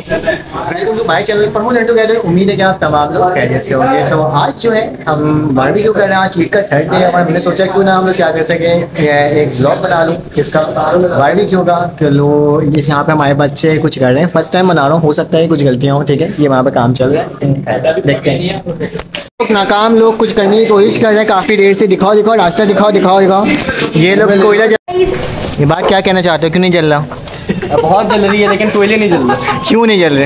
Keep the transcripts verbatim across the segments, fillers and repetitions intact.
Welcome to my channel Pramod Laddu कहते हैं। उम्मीद है कि आप तमाम लोग खैरियत से होंगे। तो आज जो है हम बारबेक्यू कर रहे हैं। आज ईद का थर्ड डे है और मैंने सोचा क्यों ना हम लोग क्या कर सके, एक ब्लॉग बना लूँ किसका बारबेक्यू का। कि लो इस यहाँ पे हमारे बच्चे कुछ कर रहे हैं, फर्स्ट टाइम बना रहा हूँ, हो सकता है कुछ गलतियाँ हो, ठीक है। ये वहाँ पे काम चल रहा है, देखते हैं। नाकाम लोग कुछ करने की कोशिश कर रहे हैं काफ़ी देर से। दिखाओ दिखाओ रास्ता, दिखाओ दिखाओ दिखाओ। ये लोग कोयला जल, ये बात क्या कहना चाहते हो, क्यों नहीं जल रहा? बहुत जल रही है लेकिन कोयले नहीं जल रहे। क्यों नहीं जल रहे?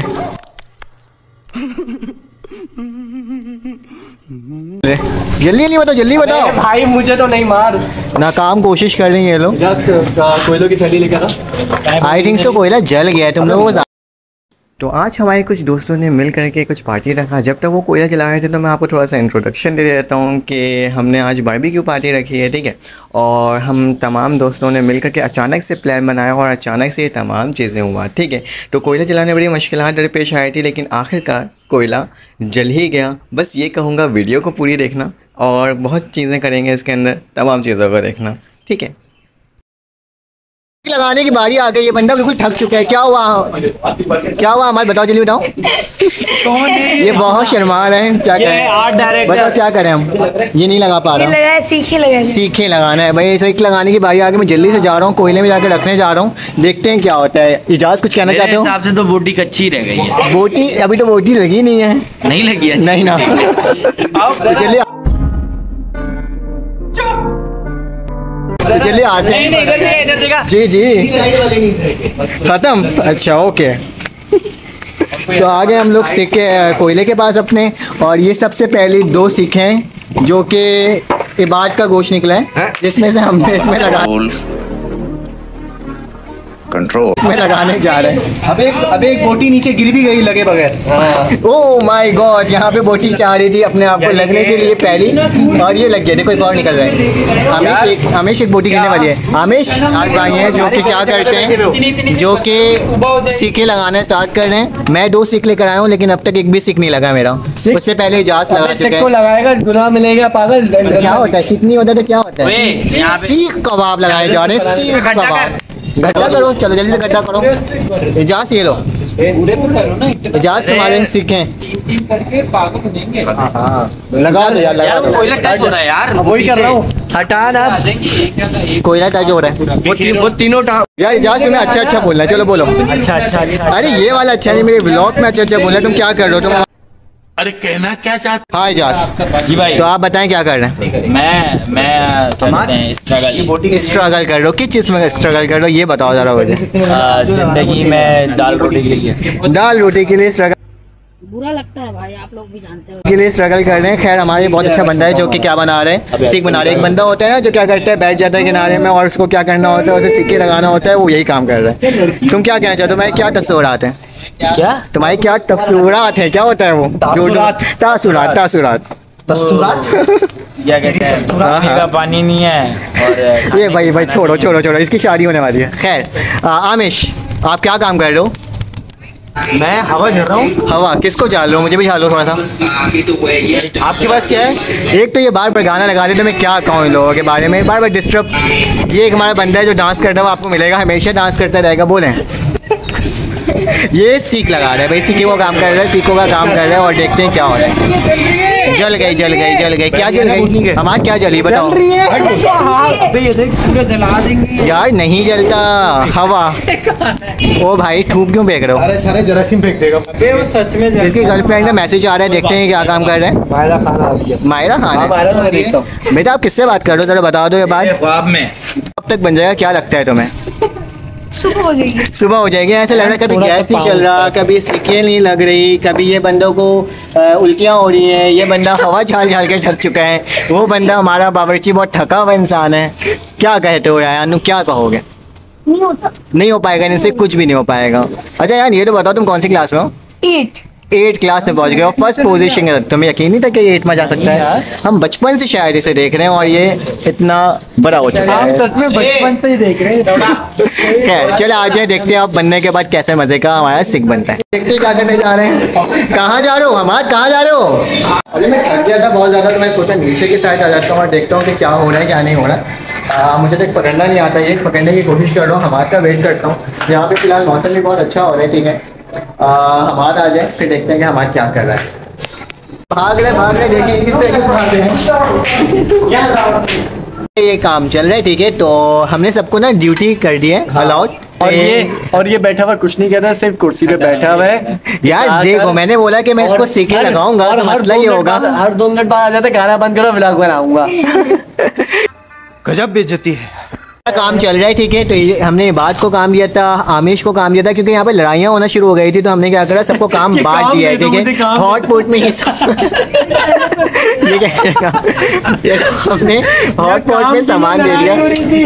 जल्दी नहीं बताओ, जल्दी बताओ भाई, मुझे तो नहीं मार। नाकाम कोशिश कर रही है लोग। जस्ट कोयलों की थैली लेकर आ। आई थिंक सो कोयला जल गया है तुम लोगों को। तो आज हमारे कुछ दोस्तों ने मिल करके कुछ पार्टी रखा। जब तक वो कोयला जला रहे थे तो मैं आपको थोड़ा सा इंट्रोडक्शन दे देता हूँ कि हमने आज बारबेक्यू पार्टी रखी है, ठीक है। और हम तमाम दोस्तों ने मिल करके अचानक से प्लान बनाया और अचानक से ये तमाम चीज़ें हुआ, ठीक है। तो कोयला जलाने बड़ी मुश्किलात दरपेश आई थी, लेकिन आखिरकार कोयला जल ही गया। बस ये कहूँगा वीडियो को पूरी देखना और बहुत चीज़ें करेंगे इसके अंदर, तमाम चीज़ों को देखना, ठीक है। लगाने की बारी आ गई। ये बंदा बिल्कुल थक चुका है। क्या हुआ क्या हुआ हमारे बताओ, जल्दी बताओ। कौन है ये? बहुत शर्मा रहे हैं। क्या करें, आर्ट डायरेक्टर, बताओ क्या करें हम। ये नहीं लगा पा रहा हूँ। सीखे लगाना सीखे लगाना है भाई। सीख लगाने की बारी आ गई। मैं जल्दी से जा रहा हूँ, कोयले में जाकर रखने जा रहा हूँ, देखते हैं क्या होता है। इजाज़ कुछ कहना चाहते हो? हिसाब से तो बोटी कच्ची रह गई है। बोटी अभी तो बोटी लगी नहीं है। नहीं लगी है? नहीं ना। चलिए चलिए आते हैं। नहीं, इधर देखा, इधर देखा। जी जी खत्म। अच्छा ओके। तो आगे हम लोग सीखे कोयले के पास अपने, और ये सबसे पहले दो सीखे हैं जो कि इबाद का गोश्त निकला है, जिसमें से हमने इसमें लगा कंट्रोल इसमें लगाने जा रहे हैं। अब एक अब एक बोटी नीचे गिर भी गई लगे बगैर। ओह माय गॉड, यहाँ पे बोटी चाह रही थी अपने आप को लगने के लिए पहली, और ये लग गया। देखो एक और निकल रहा है। हमेश एक हमेश एक बोटी गिरने वाली है। हमेश आज भाई हैं जो कि क्या करते हैं, जो कि सीखे लगाना स्टार्ट कर रहे हैं। मैं दो सीख लेकर आया हूँ लेकिन अब तक एक भी सीख नहीं लगा मेरा। उससे पहले इजाज लगा चुके हैं। लगाएगा गुनाह मिलेगा पागल। क्या होता है, सीख नहीं होता तो क्या होता है? सीख कबाब लगाए जा रहे हैं। सीख कबाब गड्ढा करो, चलो जल्दी से गड्ढा करो। इजाज ये लो, इजाज तुम्हारे सीखें लगा दो यार, लगा दो। कोयला टच हो रहा है यार, वही कर रहा हूँ। हटा ना, कोयला टच हो रहा है। वो, ती, वो तीनों यार इजाज तुम्हें अच्छा अच्छा बोलना है, चलो बोलो। अच्छा अच्छा अच्छा। अरे ये वाला अच्छा नहीं, मेरे ब्लॉग में अच्छा अच्छा बोलना है। तुम क्या कर रहे हो? तुम अरे कहना क्या चाहते? हाँ इजाज जी भाई। तो आप बताएं क्या कर रहे हैं? मैं मैं क्या कहते हैं, स्ट्रगल स्ट्रगल कर रहे हो। किस चीज़ में स्ट्रगल कर रहे हो ये बताओ जरा मुझे। जिंदगी में दाल रोटी के लिए दाल रोटी के लिए स्ट्रगल बुरा लगता है भाई, आप लोग भी जानते हो। के लिए स्ट्रगल कर रहे हैं। खैर हमारे बहुत अच्छा बंदा है जो कि क्या बना रहे हैं, सीख बना रहे हैं। एक बंदा होता है ना जो क्या करता है, बैठ जाता है किनारे में और उसको क्या करना होता है, उसे सीखे लगाना होता है। वो यही काम कर रहा है। तुम क्या कहना चाहते हो? तुम्हारे क्या तस्वुरात हैं? क्या तुम्हारे क्या तस्वुरात हैं? क्या होता है वो? तासुरात तासुरात तासुरात तस्तुरात क्या कहते हैं? पीने का पानी नहीं है। और ये भाई भाई छोड़ो छोड़ो छोड़ो, इसकी शादी होने वाली है। खैर आमिश, आप क्या काम कर रहे हो? मैं हवा झल रहा हूँ। हवा किसको झाल लो? मुझे भी झालो थोड़ा सा। आपके पास क्या है? एक तो ये बार बार गाना लगा देते, मैं क्या कहूँ इन लोगों के बारे में, बार बार डिस्टर्ब। ये एक हमारा बंदा है जो डांस करता है, वो आपको मिलेगा, हमेशा डांस करता रहेगा। बोलें ये सीख लगा रहा है भाई, सीखों का काम कर रहा है, सीखों का काम कर रहा है और देखते हैं क्या हो रहा है। जल गई जल गई जल गई। क्या जल गई? हमारा क्या जली बताओ? जला देंगे यार नहीं जलता, हवा। ओ भाई थूक क्यों फेंक रहे हो? अरे सारे जरासीम फेंक देगा। सच में इसकी गर्लफ्रेंड का मैसेज आ रहा है, देखते हैं क्या काम कर रहे हैं। मायरा खान आ रही है। मायरा खान है बेटा? आप किससे बात कर रहे हो जरा बता दो ये बात। ख्वाब में कब तक बन जाएगा क्या लगता है तुम्हें? सुबह हो जाएगी। सुबह हो जाएगी। ऐसा लग रहा है कभी गैस नहीं चल रहा, कभी सीखें नहीं लग रही, कभी ये बंदों को उल्टियाँ हो रही हैं, ये बंदा हवा झाल झाल के थक चुका है, वो बंदा हमारा बावर्ची बहुत थका हुआ इंसान है। क्या कहते हो यार अनु, क्या कहोगे? नहीं होता, नहीं हो पाएगा, इनसे कुछ भी नहीं हो पाएगा। अच्छा यार ये तो बताओ तुम कौन सी क्लास में हो? एट एट क्लास में पहुंच गए और फर्स्ट पोजीशन है। तुम्हें यकीन नहीं था कि ये एट में जा सकता है? हम बचपन से शायद इसे देख रहे हैं और ये इतना बड़ा हो चुका है। सच में बचपन से ही देख रहे हैं। खैर चले आ जाए, देखते हैं अब बनने के बाद कैसे मजे का हमारा सिक बनता है। देखते हैं क्या करने जा रहे हैं। कहाँ जा रहे हो हमाद, कहाँ जा रहे हो? अरे मैं थक गया था बहुत ज़्यादा, तो मैं सोचा नीचे की साइड आ जाता हूँ और देखता हूँ कि क्या हो रहा है क्या नहीं हो रहा है। आ, मुझे तो पकड़ना नहीं आता, ये पकड़ने की कोशिश कर रहा हूँ, हमाद का वेट करता हूँ। यहाँ पे फिलहाल मौसम भी बहुत अच्छा हो रहा है, ठीक है। हमारा आ जाए, फिर देखते हैं कि हमारा क्या कर रहा है। भाग रहे भाग रहे देखिए किस तरीके से भाग रहे हैं। ये काम चल रहा है, ठीक है। तो हमने सबको ना ड्यूटी कर दी है अलाउड। और ये और ये बैठा हुआ कुछ नहीं कर रहा, सिर्फ कुर्सी पे बैठा हुआ है। यार देखो, मैंने बोला कि मैं इसको सीखे लगाऊंगा तो मसला ये होगा। हर दो मिनट बाद आ जाता है, गाना बंद करो व्लॉग बनाऊंगा। गजब बेइज्जती है। काम चल रहा है, ठीक है। तो ये हमने बात को काम दिया था, आमिश को काम दिया था, क्योंकि यहाँ पे लड़ाइयाँ होना शुरू हो गई थी। तो हमने क्या करा, सबको काम बांट दिया है, ठीक है। हॉटपॉट में ही ये क्या हमने हॉटपॉट में सामान दे दिया।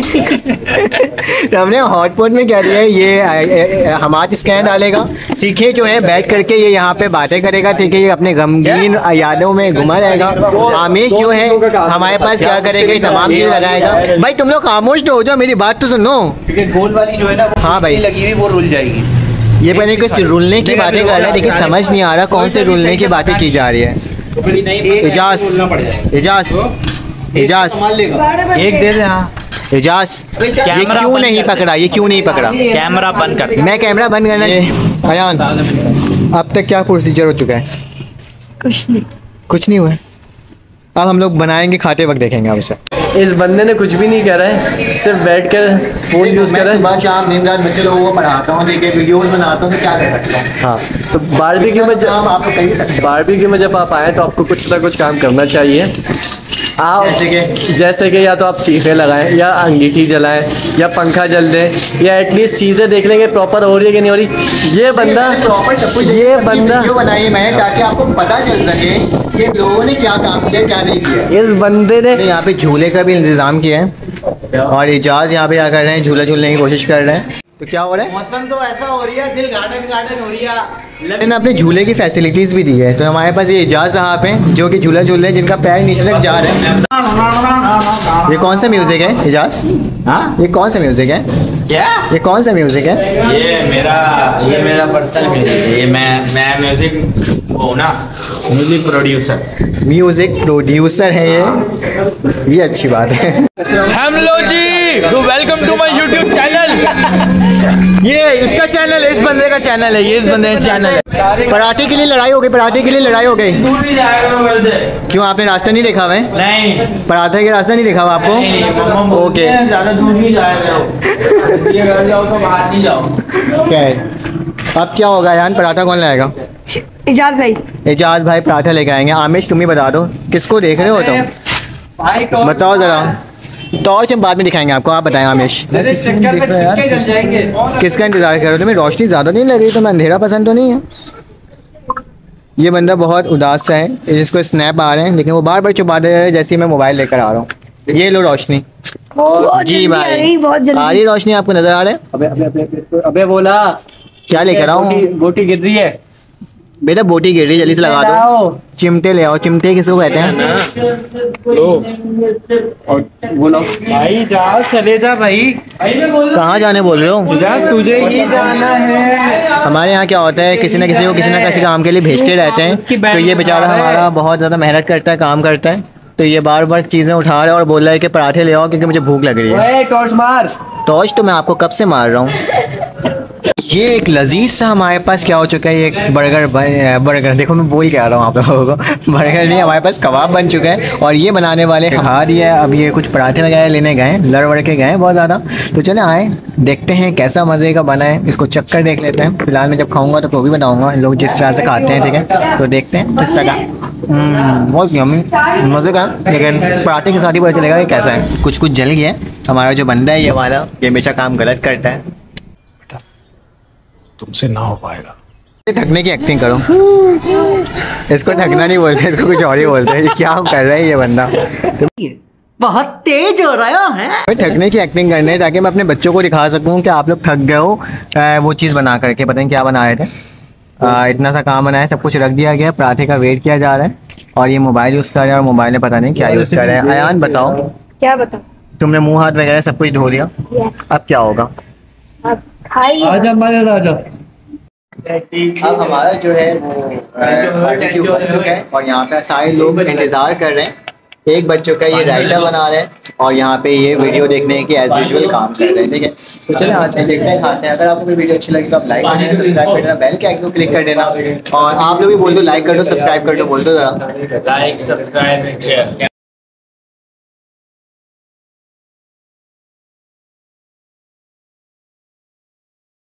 तो हमने हॉटपॉट में क्या दिया है, ये हमारा स्कैन डालेगा, सीखे जो है बैठ करके ये यहाँ पे बातें करेगा, ठीक है। ये अपने गमगीन यादों में घुमा रहेगा। आमिश जो है हमारे पास क्या करेगा, तमाम चीज़ लगाएगा। भाई तुम लोग खामोश तो हो जाओ, मेरी बात तो सुनो। क्योंकि गोल वाली जो है ना, हाँ भाई लगी हुई वो रुल जाएगी। ये पहले कुछ रुलने की बातें कर रहा है, लेकिन समझ नहीं आ रहा कौन से रुलने की बातें की जा रही है। इजाज इजाज इजाज एक दे दे। हाँ इजाज, ये क्यों नहीं पकड़ा, ये क्यों नहीं पकड़ा? कैमरा बंद कर। मैं कैमरा बंद करना। अयान, अब तक क्या प्रोसीजर हो चुका है? कुछ नहीं कुछ नहीं हुआ है। अब हम लोग बनाएंगे, खाते वक्त देखेंगे अब इसे। इस बंदे ने कुछ भी नहीं करा है, सिर्फ बैठ कर फोन यूज कर रहा है। सुबह शाम दिन रात बच्चे लोगों को पढ़ाता हूँ, देखिए वीडियोस बनाता हूँ, तो क्या कर सकता हूँ। हाँ, तो बारबेक्यू में जब आप तो कह सकते बारबेक्यू में जब आप आए तो आपको कुछ ना कुछ काम करना चाहिए। आप जैसे कि जैसे कि या तो आप सीखे लगाएं, या अंगीठी जलाएं, या पंखा जल दें, या एटलीस्ट चीज़ें देख लेंगे प्रॉपर हो रही है कि नहीं हो रही। ये बंदा प्रॉपर सब कुछ, ये बंदा वीडियो बनाई है मैंने ताकि आपको पता चल सके कि लोगों ने क्या काम किया क्या नहीं किया। इस बंदे ने यहाँ पे झूले का भी इंतजाम किया है, और इजाज यहाँ पे क्या कर रहे हैं, झूला झूलने की कोशिश कर रहे हैं। तो क्या हो रहा है, मौसम तो ऐसा हो रही है, दिल गार्डन गार्डन हो रही है। मैंने अपने झूले की फैसिलिटीज़ भी दी है। तो हमारे पास ये इजाज साहब हैं जो कि झूला झूल रहे हैं, जिनका पैर नीचे तक जा रहे हैं। ये कौन सा म्यूज़िक है इजाज? हाँ ये कौन सा म्यूज़िक है? क्या? ये कौन सा म्यूज़िक है? ये मेरा ये मेरा पर्सनल म्यूजिक है। ये मैं मैं म्यूजिक वो ना म्यूजिक प्रोड्यूसर म्यूज़िक प्रोड्यूसर है ये ये अच्छी बात है। हेलो जी, तो welcome to my YouTube channel. ये इसका चैनल है, इस बंदे का चैनल है, ये इस बंदे का चैनल है। पराठे के लिए लड़ाई हो गई, पराठे के लिए लड़ाई हो गई। दूर भी जाएगा तो कर दे। क्यों, आपने रास्ता नहीं देखा हुआ है? नहीं पराठे का रास्ता नहीं देखा हुआ आपको? नहीं, मम्मा बोलती ओके। है, ज्यादा दूर नहीं जाया करो। ये घर जाओ तो बाहर नहीं जाओ। क्या है, अब क्या होगा यान, पराठा कौन लाएगा? इजाज भाई एजाज भाई पराठा लेके आएंगे। आमिश तुम ही बता दो किसको देख रहे हो तुम, बताओ जरा। टॉर्च हम बाद में दिखाएंगे आपको, आप बताएं आमिश। अरे चक्कर में टिक्के जल जाएंगे। किसका इंतजार कर रहे हो? तुम्हें रोशनी ज़्यादा नहीं लग रही? तुम्हें अंधेरा पसंद तो नहीं है? ये बंदा बहुत उदास सा है, जिसको स्नैप आ रहे हैं, लेकिन वो बार बार छुपा दे रहे हैं जैसे ही मैं मोबाइल लेकर आ रहा हूँ। ये लो रोशनी। बहुत जी जल्दी आ भाई, रही, बहुत आ जल्दी। रही रोशनी आपको नजर आ रहा है? अबे अबे अबे अबे बोला क्या लेकर आओ? गोटी गोटी गिर रही है बेटा, बोटी गिर रही है, जल्दी से लगा दो। चिमटे ले आओ। चिमटे किसको कहते हैं? और बोलो भाई जा, चले जा भाई। कहाँ जाने बोल रहे हो? जा, तुझे ये जाना है। हमारे यहाँ क्या होता है, किसी न किसी को किसी न किसी काम के लिए भेजते रहते हैं। तो ये बेचारा हमारा बहुत ज़्यादा मेहनत करता है, काम करता है। तो ये बार बार चीज़ें उठा रहा है और बोल रहा है कि पराठे ले आओ क्योंकि मुझे भूख लग रही है। ओए टॉर्च मार। टॉर्च तो मैं आपको कब से मार रहा हूँ। ये एक लजीज सा हमारे पास क्या हो चुका है, एक बर्गर बर्गर देखो मैं बोल के आ रहा हूँ आप लोगों को। बर्गर नहीं, हमारे पास कबाब बन चुका है और ये बनाने वाले खा दिया है। अब ये कुछ पराठे वगैरह लेने गए, लड़ वड़ के गए बहुत ज़्यादा। तो चले आए देखते हैं कैसा मज़े का बना है, इसको चक्कर देख लेते हैं। फिलहाल मैं जब खाऊंगा तो वो भी बताऊँगा लोग जिस तरह से खाते हैं, ठीक है। तो देखते हैं किस तरह का, बहुत यम्मी मज़े का, लेकिन पराठे के साथ ही पता चलेगा कि कैसा है। कुछ कुछ जल गया। हमारा जो बंदा है ये वाला, ये हमेशा काम गलत करता है। तुमसे ना हो पाएगा। ढकने की एक्टिंग करो। इसको ढकना नहीं बोलते, इसको कुछ और ही बोलते हैं। ये क्या कर रहा है ये बंदा, बहुत तेज हो रहा है। ढकने की एक्टिंग करने है ताकि मैं अपने बच्चों को दिखा सकूं कि आप लोग थक गए हो। आ, वो चीज़ बना करके पता नहीं क्या बना रहे थे। आ, इतना सा काम बनाया, सब कुछ रख दिया गया, पराठे का वेट किया जा रहा है और ये मोबाइल यूज़ कर रहे हैं और मोबाइल में पता नहीं क्या यूज़ कर रहे हैं। अयान बताओ, क्या बताऊं? तुमने मुंह हाथ वगैरह सब कुछ धो लिया, यस, अब क्या होगा? अब खाइए। आजा हमारे राजा। अब हमारा जो है वो बारबेक्यू बन चुका है और यहाँ पे सारे लोग इंतज़ार कर रहे हैं एक बज चुका है, ये रायता बना रहे हैं और यहाँ पे ये वीडियो देखने की एज यूजुअल काम कर रहे हैं। ठीक है, तो चले आज के देखते हैं, खाते हैं। अगर आपको वीडियो अच्छी लगी तो आप लाइक कर देना, सब्सक्राइब कर देना, बेल के आइकन को क्लिक कर देना और आप लोग भी बोल दो लाइक कर दो, सब्सक्राइब कर दो, बोल दो जरा। Like subscribe and share.